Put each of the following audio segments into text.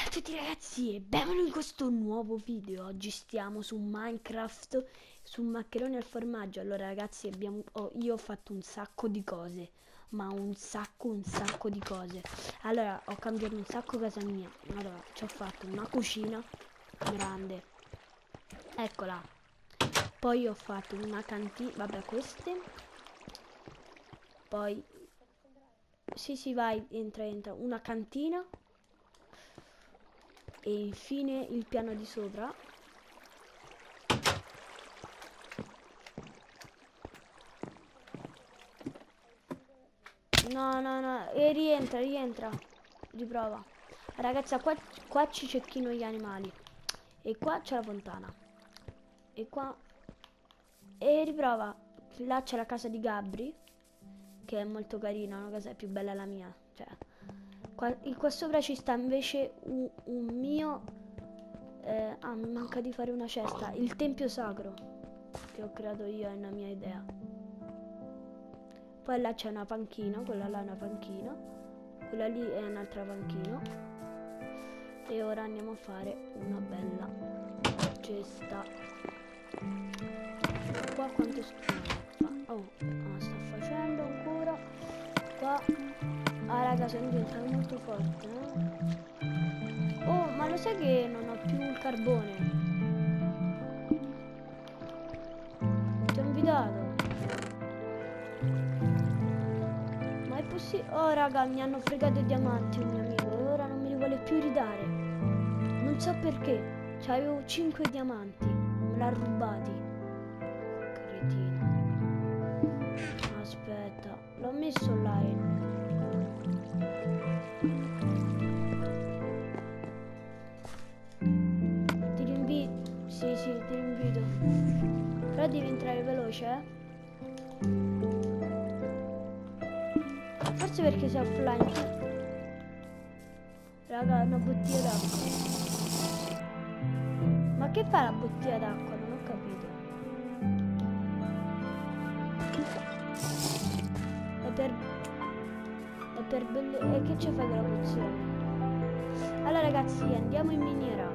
a tutti ragazzi e benvenuti in questo nuovo video. Oggi stiamo su Minecraft, su maccheroni al formaggio. Allora ragazzi io ho fatto un sacco di cose, ma un sacco di cose. Allora ho cambiato un sacco casa mia. Allora ci ho fatto una cucina grande, eccola. Poi ho fatto una cantina, vabbè queste. Poi sì vai, entra, una cantina. E infine il piano di sopra. No, e rientra, riprova. Ragazzi, qua ci cecchino gli animali. E qua c'è la fontana. E qua e riprova. Là c'è la casa di Gabri, che è molto carina, una casa più bella la mia, cioè qua sopra ci sta invece un mio mi manca di fare una cesta, il tempio sacro che ho creato io, è una mia idea. Poi là c'è una panchina, quella là è una panchina, quella lì è un'altra panchina. E ora andiamo a fare una bella cesta. Qua quanto fa? Sta facendo ancora. Qua raga, sono diventato molto forte, Oh, ma lo sai che non ho più il carbone? Ti ho invitato. Ma è possibile? Oh raga, mi hanno fregato i diamanti un mio amico e ora non me li vuole più ridare. Non so perché. C'avevo 5 diamanti, me l'ha rubati. Cretino. Aspetta, l'ho messo là. Sì, ti invito. Però devi entrare veloce, Forse perché sei offline. Raga, una bottiglia d'acqua. Ma che fa la bottiglia d'acqua? Non ho capito. E che ci fai con la pozione? Allora ragazzi, andiamo in miniera.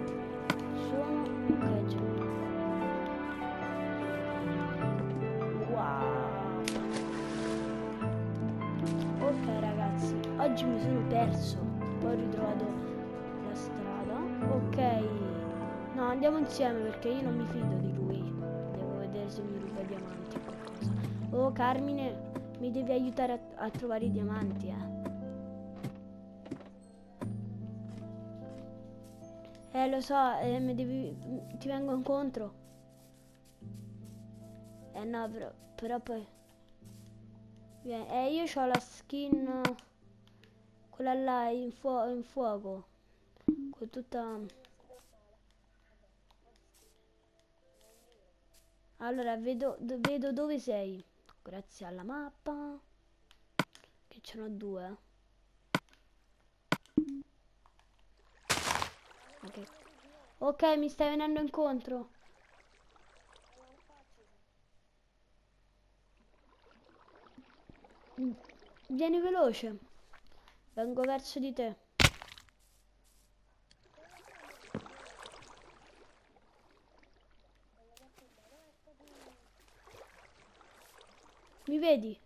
Wow. Ok ragazzi, oggi mi sono perso, poi ho ritrovato la strada. Ok, no, andiamo insieme perché io non mi fido di lui. Devo vedere se mi ruba i diamanti o qualcosa. Oh Carmine, mi devi aiutare a trovare i diamanti, lo so, ti vengo incontro. No, però poi... io ho la skin, quella là in fuoco, con tutta... Allora, vedo dove sei, grazie alla mappa, che ce n'ho due. Ok, mi stai venendo incontro. Vieni veloce. Vengo verso di te. Mi vedi?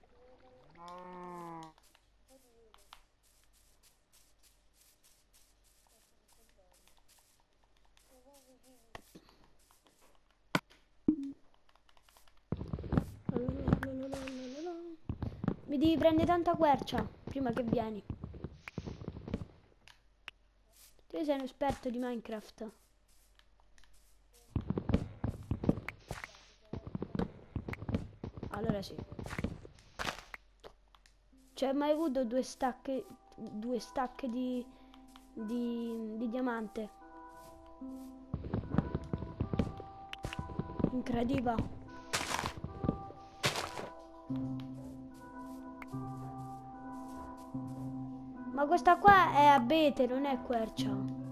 Mi devi prendere tanta quercia prima che vieni. Tu sei un esperto di Minecraft. Allora sì. Cioè, mai avuto due stacche di diamante. Incredibile. Ma questa qua è abete, non è quercia.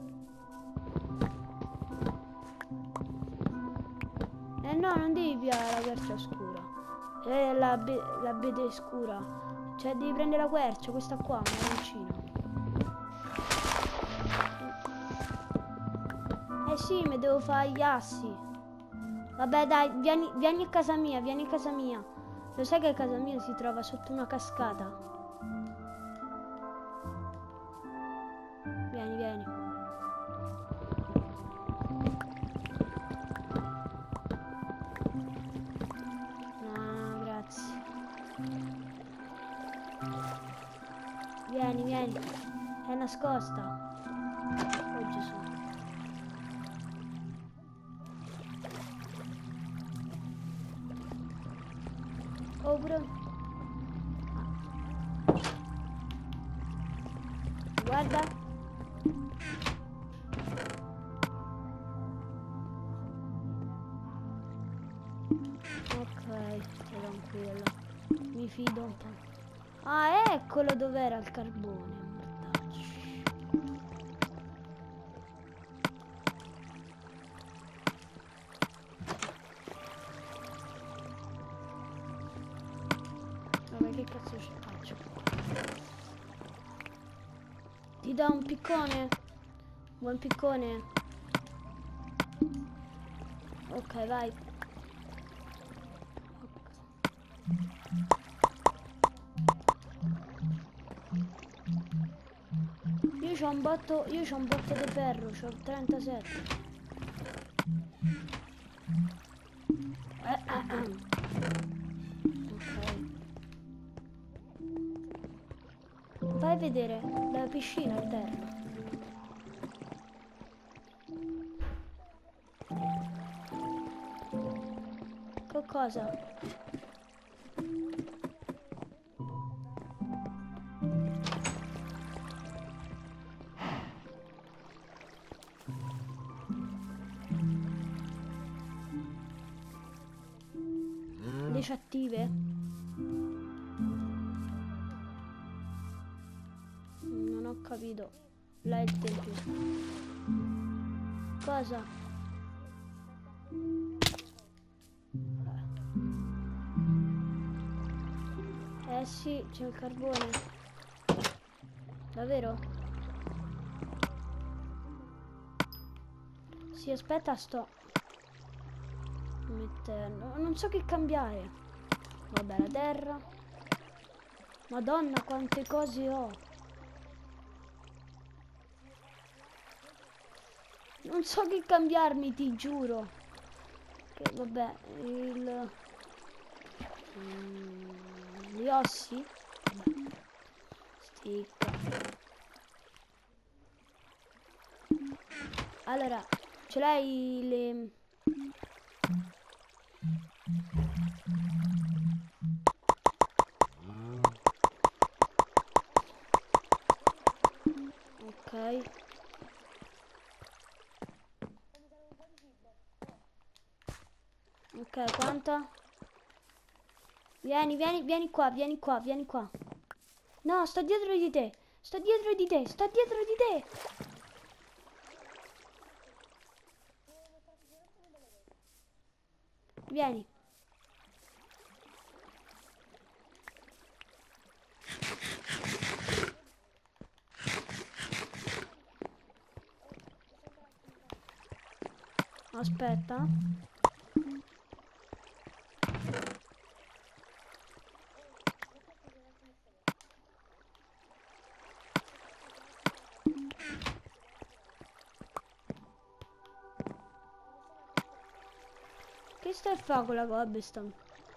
No, non devi piare la quercia scura. L'abete scura. Cioè devi prendere la quercia, questa qua, marroncina. Eh sì, mi devo fare gli assi. Vabbè dai, vieni a casa mia, vieni a casa mia. Lo sai che a casa mia si trova sotto una cascata? Vieni, vieni. No, grazie. Vieni, vieni. È nascosta. Oh Gesù. Oh, bro. Guarda. Ok, stai tranquillo. Mi fido un po'. Ah, eccolo dov'era il carbone. Mortacci. Vabbè, che cazzo ci faccio? Ti do un piccone? Buon piccone? Ok, vai. Io c'ho un botto di ferro, c'ho 37. Ok. Vai a vedere la piscina a terra. Che cosa? Disattive? Non ho capito. Là è il tempio. Cosa? Eh sì, c'è il carbone. Davvero? Sì, aspetta, sto mettendo. Non so che cambiare. Vabbè, la terra. Madonna, quante cose ho. Non so che cambiarmi, ti giuro. Che vabbè, gli ossi. Vabbè. Sticca. Allora, ce l'hai le... Ok. Ok, quanta? Vieni, vieni, vieni qua, vieni qua, vieni qua. No, sto dietro di te. Sto dietro di te, sto dietro di te. Vieni. Aspetta. Che stai a fare con la cobblestone?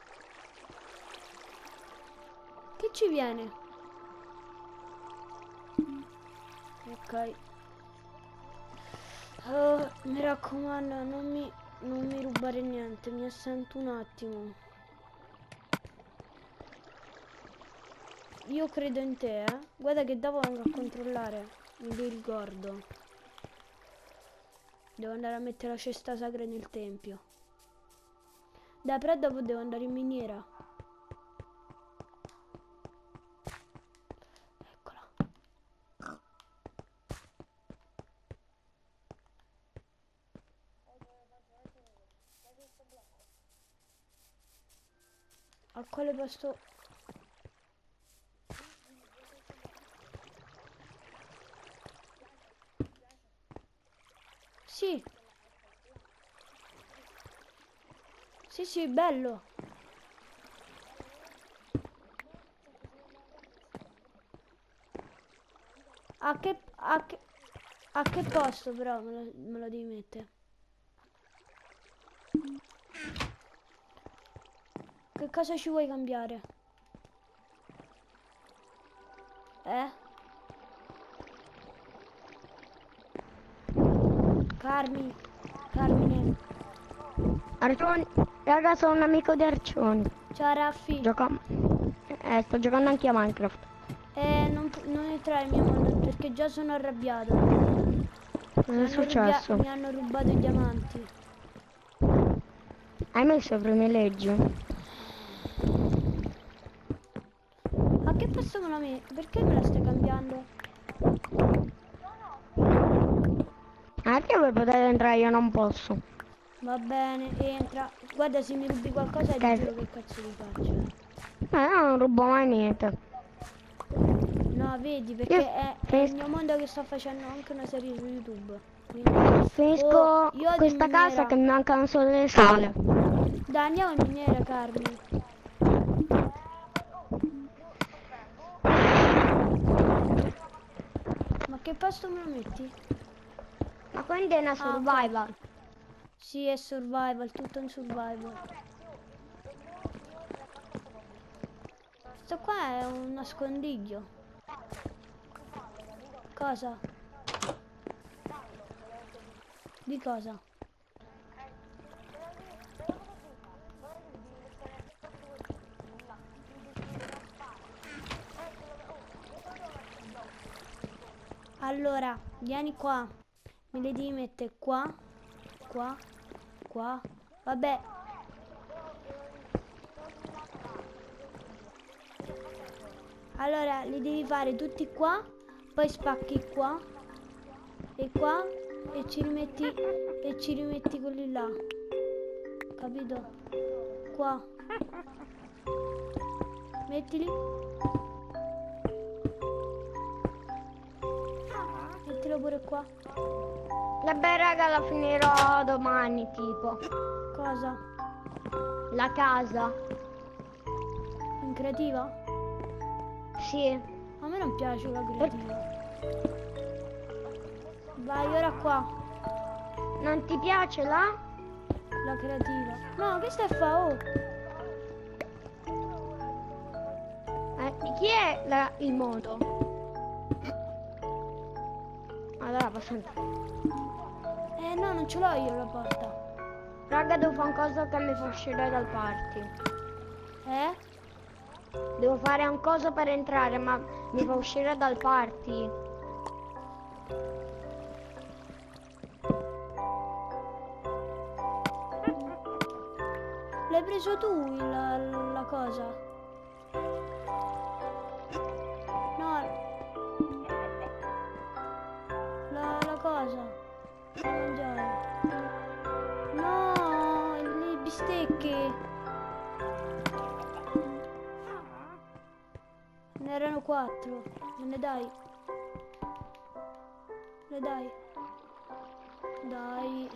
Che ci viene? Ok. Oh, mi raccomando, non mi rubare niente, mi assento un attimo. Io credo in te, eh. Guarda che dopo vengo a controllare. Mi ricordo. Devo andare a mettere la cesta sacra nel tempio. Dai, però dopo devo andare in miniera. Eccola. A quale posto? Sì. Sì, sì, bello. A che posto però me lo devi mettere? Che cosa ci vuoi cambiare? Carmine. Arcioni, raga, sono un amico di Arcioni. Ciao Raffi. Sto giocando anche a Minecraft. Non entrare nel mio mondo perché già sono arrabbiato. Cosa è successo? Mi hanno rubato i diamanti. Hai messo i privilegi? A che posto me la metti? Perché me la stai cambiando? Perché voi potete entrare, io non posso. Va bene, entra. Guarda, se mi rubi qualcosa ti giuro che cazzo ti faccio. Io non rubo mai niente. No, vedi, perché è il mio mondo che sto facendo anche una serie su YouTube. Quindi... Finisco io questa casa che mi mancano solo le sale. Dai, andiamo in miniera, Carmine. Ma che posto me lo metti? Ma quindi è una survival? Sì, è survival, tutto in survival. Questo qua è un nascondiglio. Cosa? Di cosa? Allora, vieni qua. Me le devi mettere qua, qua, qua. Vabbè. Allora, li devi fare tutti qua, poi spacchi qua e qua e ci rimetti quelli là. Capito? Qua. Mettili. Mettilo pure qua. Vabbè raga, la finirò domani tipo. Cosa? La casa. In creativa? Sì. A me non piace la creativa. Vai ora qua. Non ti piace là? La creativa. No, che stai a fare? Di chi è il modo? Allora posso entrare. No, non ce l'ho io la porta. Raga, devo fare un coso che mi fa uscire dal party. Devo fare un coso per entrare, ma mi fa uscire dal party. L'hai preso tu la cosa? No. La cosa. Da mangiare. No, le bistecche. Ne erano 4. Me ne dai? Le dai? Dai.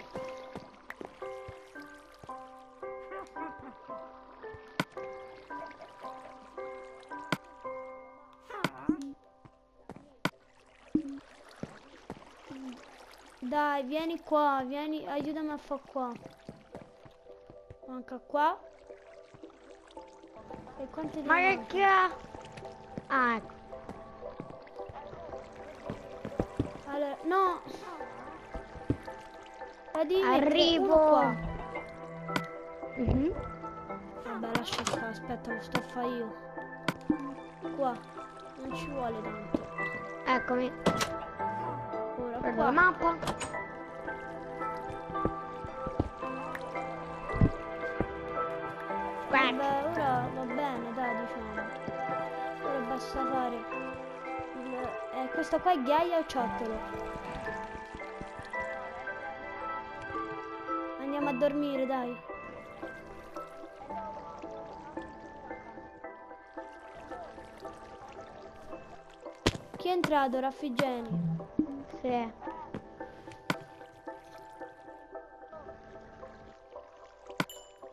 Dai, vieni qua, vieni, aiutami a fare qua. Manca qua. E quante Ma che cazzo? Ah, ecco. Allora, no. Arrivo. Qua. Vabbè, lascia qua, aspetta, lo sto a fare io. Qua, non ci vuole tanto. Eccomi. Ora prendo qua. la mappa. Vabbè, ora va bene, dai, diciamo. Ora basta fare questo qua è ghiaia o ciottolo? Andiamo a dormire, dai. Chi è entrato? Raffigieni? Sì.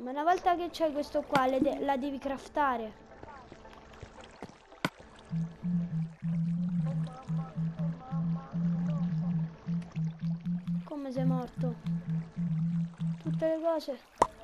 Ma una volta che c'hai questo qua, la devi craftare. Come sei morto? Tutte le cose.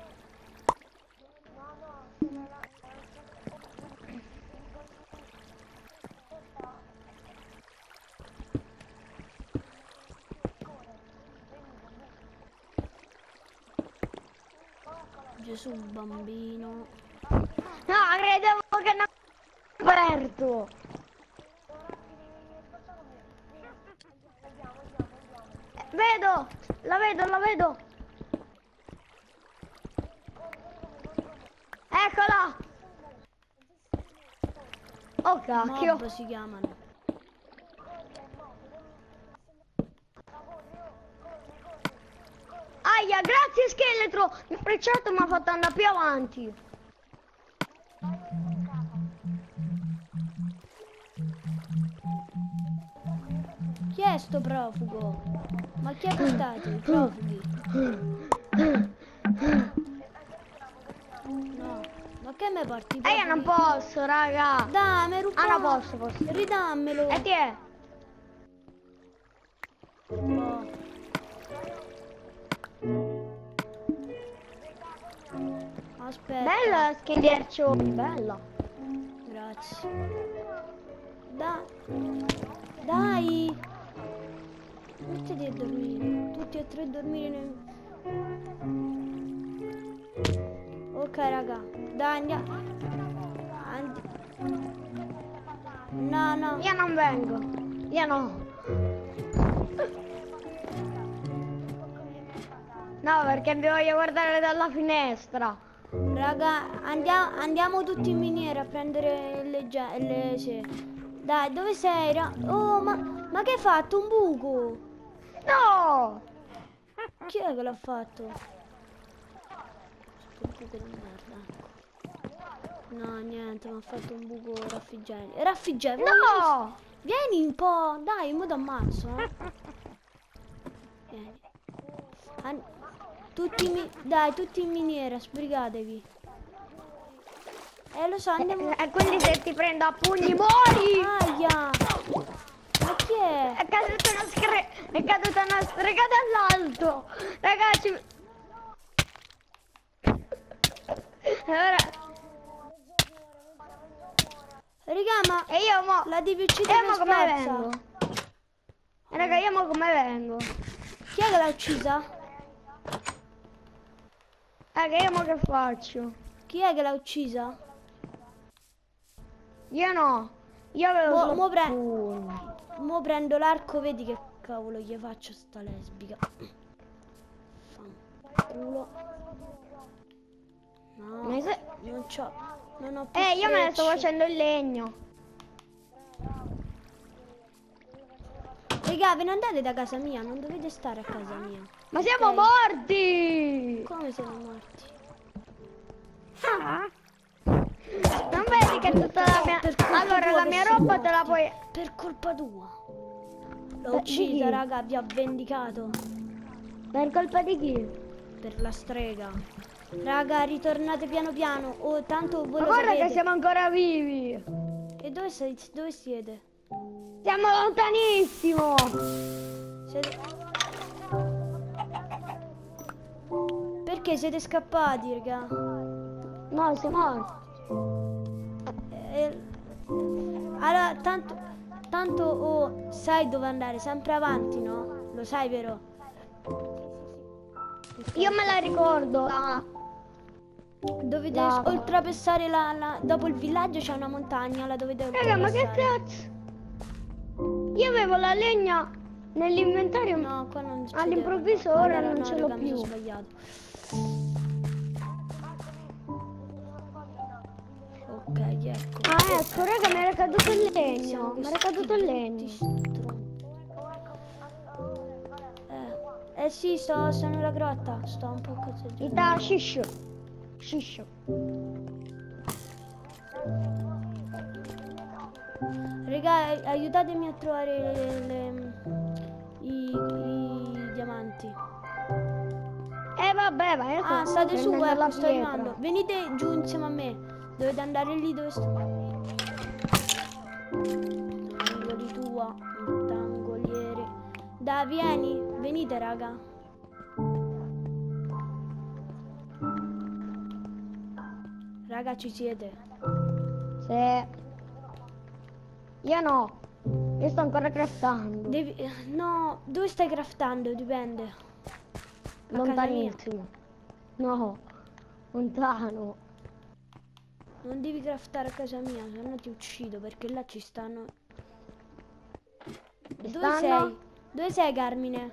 Gesù bambino. No, credevo che non aperto. Vedo, la vedo. Eccola. Oh cacchio. Mob si chiamano. Aia, grazie scheletro. Il frecciato mi ha fatto andare più avanti. Chi è sto profugo? Ma chi ha portato i profughi? No, ma che me porti i profughi? Io non posso, raga. Dai, mi rubato. Ah, no, posso. Ridammelo. E ti è? Oh. Aspetta. Bella schigliarcioni, bella. Grazie. Dai. Mettiti a dormire. Tutti e tre dormire. Ok, raga. Dai, andiamo. No, no. Io non vengo. Io no. No, perché mi voglio guardare dalla finestra. Raga, andiamo tutti in miniera a prendere le sì. Dai, dove sei? Oh, ma che hai fatto? Un buco? No! Chi è che l'ha fatto? Sto buco di merda. No, niente, mi ha fatto un buco raffiggevole. Raffiggevole? No! Vieni un po', dai, mo t'ammazzo, eh. Vieni. Dai, tutti in miniera, sbrigatevi. Lo so, andiamo. E quindi se ti prendo a pugni muori! Aia! Ma chi è? È caduta una strega dall'alto! Ragazzi! Ora... Raga, ma E io mo... la devi uccidere E mo come sforza. vengo? Raga, io mo come vengo? Chi è che l'ha uccisa? Raga, io mo che faccio? Chi è che l'ha uccisa? Io no. Io avevo Mo prendo l'arco, vedi che cavolo gli faccio sta lesbica. Fanculo. No, non ho più io me ne sto frecce. facendo il legno. Raga, ve ne andate da casa mia, non dovete stare a casa mia. Ma siamo morti! Come siamo morti? Ah. Non vedi che tutta la mia... Allora, la mia roba te la puoi... Per colpa tua. L'ho uccisa, raga, vi ha vendicato. Per colpa di chi? Per la strega. Raga, ritornate piano piano. Oh, tanto voi Ma lo guarda sapete. che siamo ancora vivi! E dove siete? Siamo lontanissimo! Perché siete scappati, raga? No, siamo morti. Allora, tanto oh, sai dove andare, sempre avanti, no? Lo sai, vero? Io me la ricordo. Dovete oltrepassare dopo il villaggio c'è una montagna, la dovete Raga, ma che oltrepassare. cazzo? Io avevo la legna nell'inventario. No, qua non c'è. All'improvviso ora Allora, non no, ce l'ho raga, mi più. sono sbagliato. Ok, ecco. Ah, ecco, raga, mi era caduto il legno. Mi era caduto il legno. Sì, sto nella grotta. Sto un po' cazzeggiando. Ita shish. Shish. Raga, aiutatemi a trovare i diamanti. vabbè, ma io Ah, sto state su, prendendo la ecco, sto pietra. arrivando. Venite giù insieme a me. Dovete andare lì dove sto. Angoli tua, rettangoliere. Dai, vieni, venite, raga. Raga, ci siete? Sì. Io no. Io sto ancora craftando. No, dove stai craftando? Dipende. A casa mia. Lontanissimo. No. Lontano. Non devi craftare a casa mia, se no ti uccido, perché là ci stanno. Ci Dove stanno? sei? Dove sei, Carmine?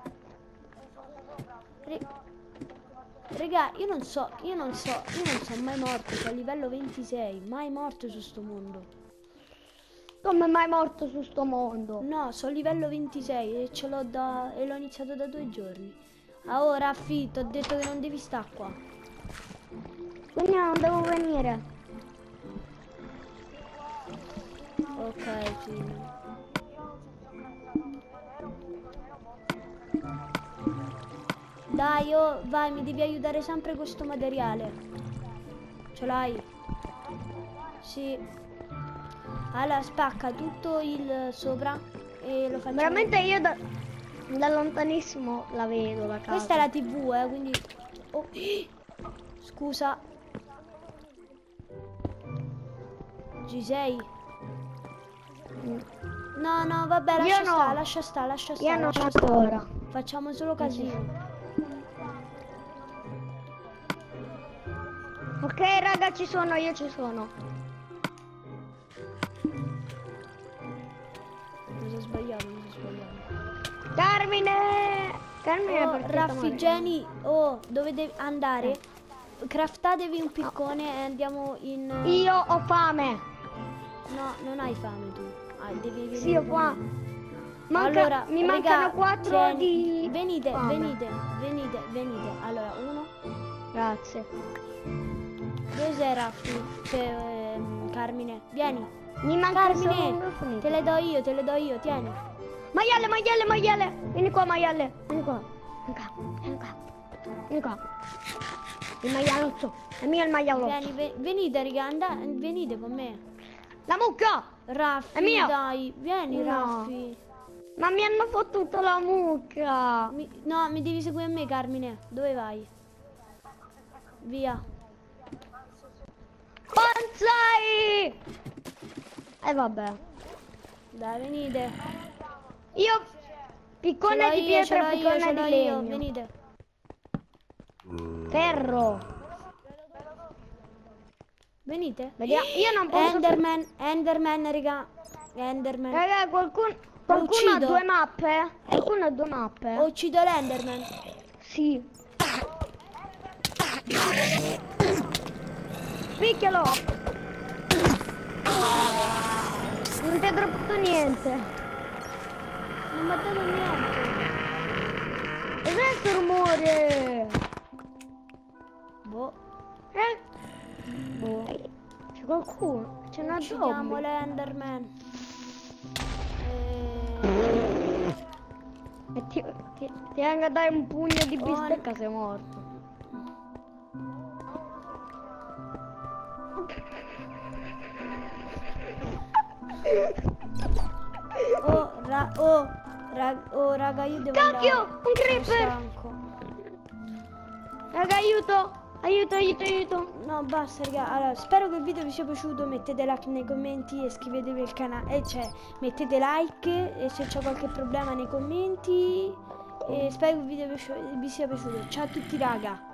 Raga, io non so mai morto, sono a livello 26, mai morto su sto mondo. Come mai morto su sto mondo? No, sono a livello 26 e ce l'ho e l'ho iniziato da 2 giorni. Ah, ora affitto, ho detto che non devi stare qua. Quindi non devo venire. Ok, sì. Dai, vai, mi devi aiutare sempre con sto materiale. Ce l'hai? Sì. Allora, spacca tutto il sopra e lo facciamo. Veramente io da lontanissimo la vedo la casa. Questa è la TV, quindi... Oh. Scusa. Ci sei? No, no, vabbè, lascia stare, lascia stare, lascia stare. Io non lascia stare. ancora. Facciamo solo casino. Ok, raga, io ci sono. Mi sono sbagliato. Carmine, perché Raffigiani, dovete andare. Craftatevi un piccone e andiamo in... Io ho fame. No, non hai fame tu. Devi venire. Sì, ho fame. Allora, mi mancano 4 di... Venite. fame. Allora, 1. Grazie. Dove sei, Raffi? Carmine, vieni. Mi manca solo Carmine, uno finito. te le do io, tieni. Maiale. Vieni qua, maiale. Vieni qua. Il maialotto. È mio il maialotto. Venite, raga, venite con me. La mucca. Raffi, È mio. dai, vieni, No. Raffi. Ma mi hanno fottuto la mucca. No, mi devi seguire me, Carmine. Dove vai? Via. Bonsai! Vabbè. Dai, venite. Io piccone di pietra e piccone di legno. Venite. Ferro. Venite. Vediamo. Io non posso. Enderman, raga. Enderman. Raga, qualcuno ha 2 mappe? Qualcuno ha 2 mappe? Uccido l'Enderman. Sì. Picchialo. Non ti ha droppato niente. Non mi ha dato niente. Cos'è questo rumore? Boh. Boh. C'è qualcuno? C'è una Uccidiamo zombie. l'Enderman. E ti venga a dare un pugno di bistecca, sei morto. Raga, io devo Cacchio, andare. un creeper! Sono stanco. Raga, aiuto! No, basta, raga. Allora, spero che il video vi sia piaciuto. Mettete like nei commenti e iscrivetevi al canale. Mettete like e se c'è qualche problema nei commenti. E spero che il video vi sia piaciuto. Ciao a tutti, raga.